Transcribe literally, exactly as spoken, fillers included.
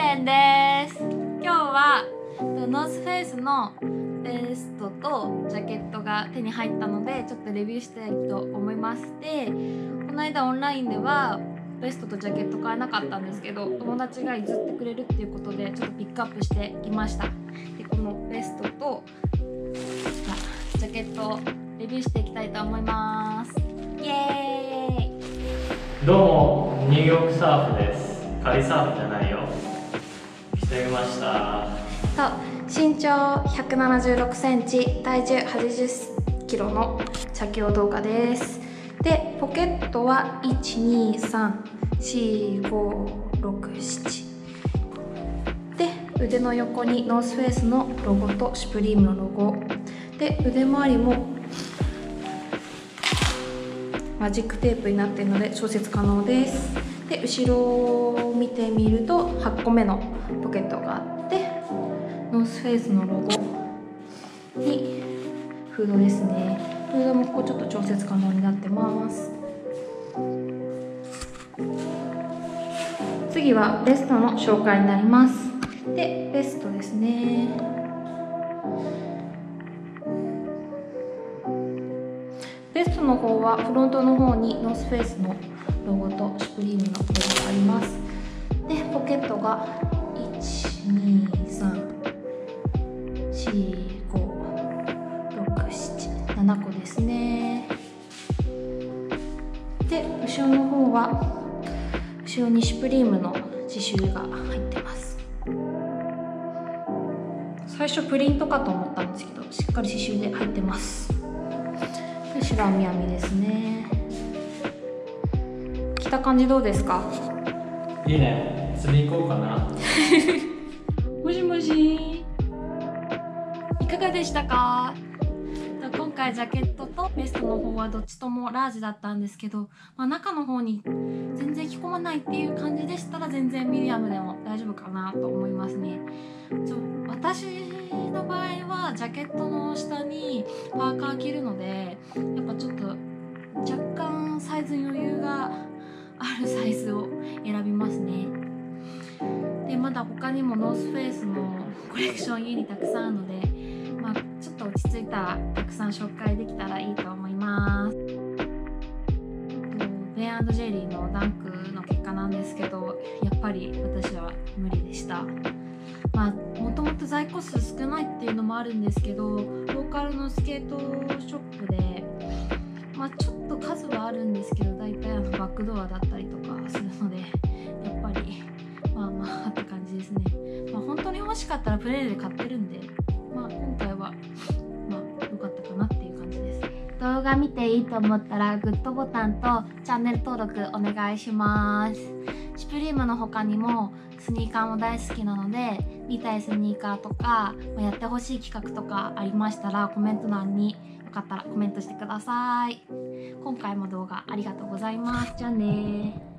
編です。今日はノースフェイスのベストとジャケットが手に入ったのでちょっとレビューしたいと思います。で、この間オンラインではベストとジャケット買えなかったんですけど、友達が譲ってくれるっていうことでちょっとピックアップしてきました。で、このベストとジャケットをレビューしていきたいと思います。イエーイ。 どうも、ニューヨークサーフです。仮サーフじゃないよ。着てみました。 そう、身長ひゃくななじゅうろくセンチ、体重はちじゅっキロの着用動画です。で、ポケットはいち、に、さん、よん、ご、ろく、ななで、腕の横にノースフェイスのロゴとシュプリームのロゴで、腕周りもマジックテープになっているので調節可能です。で、後ろを見てみるとはっこめのポケットがあって、ノースフェイスのロゴにフードですね。フードもここちょっと調節可能になってます。次はベストの紹介になります。で、ベストですね。ベストの方はフロントの方にノースフェイスのロゴとシュプリームのロゴがあります。で、ポケットがいち、に、さん、よん、ご、ろく、なな、ななこですね。で、後ろの方は後ろにシュプリームの刺繍が入ってます。最初プリントかと思ったんですけど、しっかり刺繍で入ってます。で、白編み編みですね。着た感じどうですか？ いいね。釣り行こうかな。 もしもし、いかがでしたか？今回ジャケットとベストの方はどっちともラージだったんですけど、まあ、中の方に全然着込まないっていう感じでしたら全然ミディアムでも大丈夫かなと思いますね。ちょ私の場合はジャケットの下にパーカー着るので、やっぱちょっと若干サイズに余裕があるサイズを選びますね。で、まだ他にもノースフェイスのコレクション家にたくさんあるので、まあ、ちょっと落ち着いたらたくさん紹介できたらいいと思います。ベン&ジェリーのダンクの結果なんですけど、やっぱり私は無理でした。まあ、もともと在庫数少ないっていうのもあるんですけど、ローカルのスケートショップで、まあ、ちょっと数はあるんですけど、大体あのバックドアだったりとかするので、やっぱりまあまあって感じですね。まあ、本当に欲しかったらプレイで買ってるんで、まあ、今回はまあ良かったかなっていう感じです。動画見ていいと思ったらグッドボタンとチャンネル登録お願いします。シュプリームの他にもスニーカーも大好きなので、見たいスニーカーとかやってほしい企画とかありましたらコメント欄によかったらコメントしてください。今回も動画ありがとうございます。じゃあねー。